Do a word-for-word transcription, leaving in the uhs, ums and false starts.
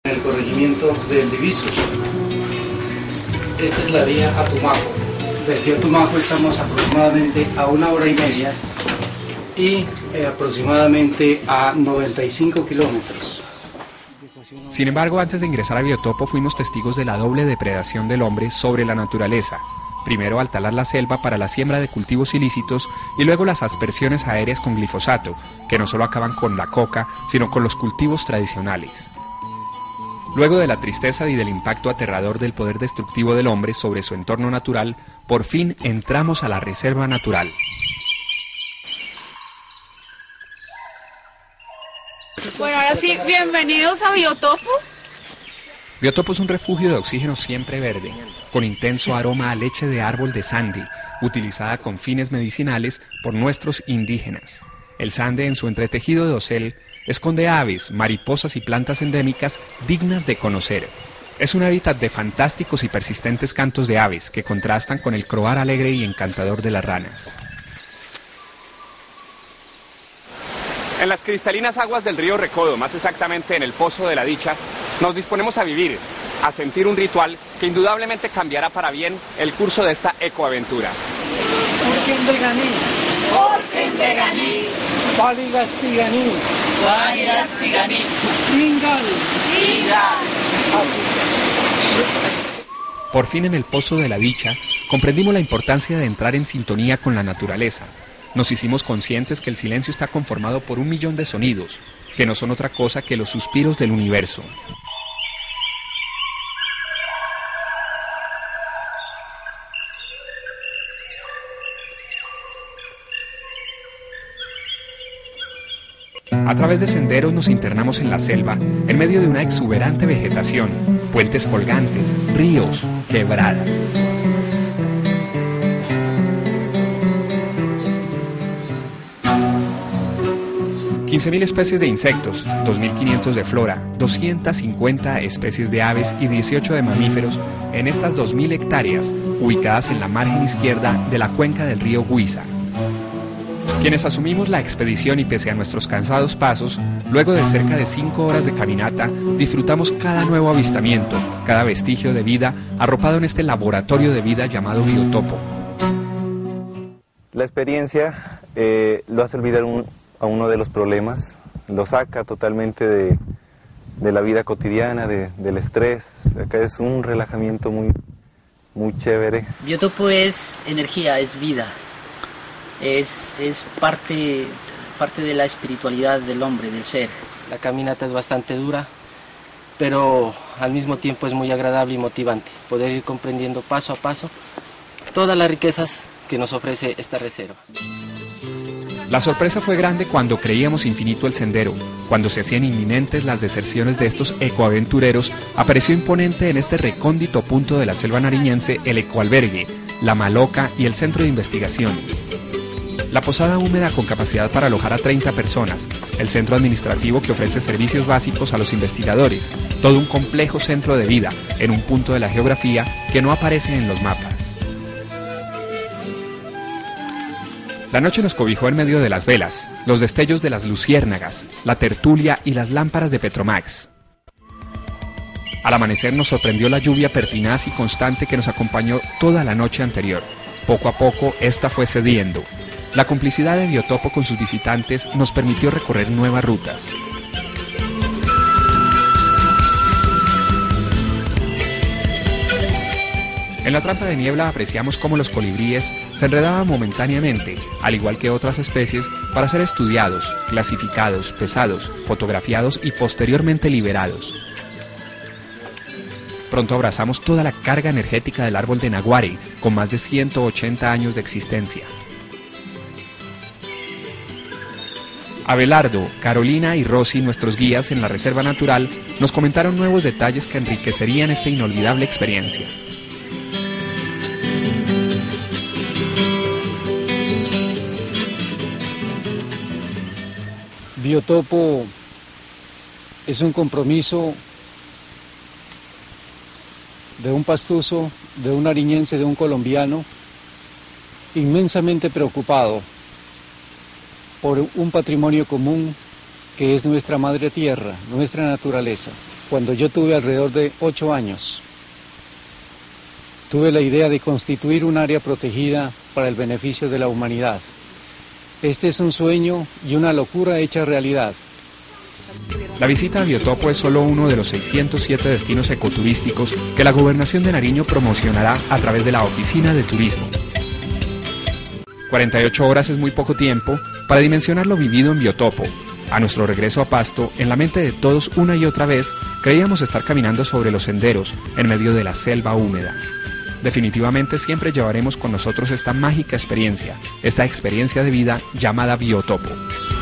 En el corregimiento del Diviso. Esta es la vía a Tumaco. Desde Tumaco estamos aproximadamente a una hora y media y eh, aproximadamente a noventa y cinco kilómetros. Sin embargo, antes de ingresar a Biotopo fuimos testigos de la doble depredación del hombre sobre la naturaleza. Primero al talar la selva para la siembra de cultivos ilícitos y luego las aspersiones aéreas con glifosato, que no solo acaban con la coca, sino con los cultivos tradicionales. Luego de la tristeza y del impacto aterrador del poder destructivo del hombre sobre su entorno natural, por fin entramos a la reserva natural. Bueno, ahora sí, bienvenidos a Biotopo. Biotopo es un refugio de oxígeno siempre verde, con intenso aroma a leche de árbol de sande, utilizada con fines medicinales por nuestros indígenas. El sande, en su entretejido de dosel, esconde aves, mariposas y plantas endémicas dignas de conocer. Es un hábitat de fantásticos y persistentes cantos de aves que contrastan con el croar alegre y encantador de las ranas. En las cristalinas aguas del río Recodo, más exactamente en el Pozo de la Dicha, nos disponemos a vivir, a sentir un ritual que indudablemente cambiará para bien el curso de esta ecoaventura. Por fin en el Pozo de la Dicha comprendimos la importancia de entrar en sintonía con la naturaleza. Nos hicimos conscientes que el silencio está conformado por un millón de sonidos, que no son otra cosa que los suspiros del universo. A través de senderos nos internamos en la selva, en medio de una exuberante vegetación, puentes colgantes, ríos, quebradas. quince mil especies de insectos, dos mil quinientos de flora, doscientas cincuenta especies de aves y dieciocho de mamíferos en estas dos mil hectáreas ubicadas en la margen izquierda de la cuenca del río Huiza. Quienes asumimos la expedición y pese a nuestros cansados pasos, luego de cerca de cinco horas de caminata, disfrutamos cada nuevo avistamiento, cada vestigio de vida arropado en este laboratorio de vida llamado Biotopo. La experiencia eh, lo hace olvidar un a uno de los problemas, lo saca totalmente de, de la vida cotidiana, de, del estrés. Acá es un relajamiento muy, muy chévere. Biotopo es energía, es vida, es, es parte, parte de la espiritualidad del hombre, del ser. La caminata es bastante dura, pero al mismo tiempo es muy agradable y motivante, poder ir comprendiendo paso a paso todas las riquezas que nos ofrece esta reserva. La sorpresa fue grande cuando creíamos infinito el sendero. Cuando se hacían inminentes las deserciones de estos ecoaventureros, apareció imponente en este recóndito punto de la selva nariñense el ecoalbergue, la Maloca y el centro de investigaciones. La posada húmeda con capacidad para alojar a treinta personas, el centro administrativo que ofrece servicios básicos a los investigadores, todo un complejo centro de vida en un punto de la geografía que no aparece en los mapas. La noche nos cobijó en medio de las velas, los destellos de las luciérnagas, la tertulia y las lámparas de Petromax. Al amanecer nos sorprendió la lluvia pertinaz y constante que nos acompañó toda la noche anterior. Poco a poco, esta fue cediendo. La complicidad de Biotopo con sus visitantes nos permitió recorrer nuevas rutas. En la trampa de niebla apreciamos cómo los colibríes se enredaban momentáneamente, al igual que otras especies, para ser estudiados, clasificados, pesados, fotografiados y posteriormente liberados. Pronto abrazamos toda la carga energética del árbol de Naguare, con más de ciento ochenta años de existencia. Abelardo, Carolina y Rosy, nuestros guías en la reserva natural, nos comentaron nuevos detalles que enriquecerían esta inolvidable experiencia. Biotopo es un compromiso de un pastuso, de un nariñense, de un colombiano, inmensamente preocupado por un patrimonio común que es nuestra madre tierra, nuestra naturaleza. cuando yo tuve alrededor de ocho años. Tuve la idea de constituir un área protegida para el beneficio de la humanidad. Este es un sueño y una locura hecha realidad. La visita a Biotopo es solo uno de los seiscientos siete destinos ecoturísticos que la Gobernación de Nariño promocionará a través de la Oficina de Turismo. cuarenta y ocho horas es muy poco tiempo para dimensionar lo vivido en Biotopo. A nuestro regreso a Pasto, en la mente de todos una y otra vez, creíamos estar caminando sobre los senderos, en medio de la selva húmeda. Definitivamente siempre llevaremos con nosotros esta mágica experiencia, esta experiencia de vida llamada Biotopo.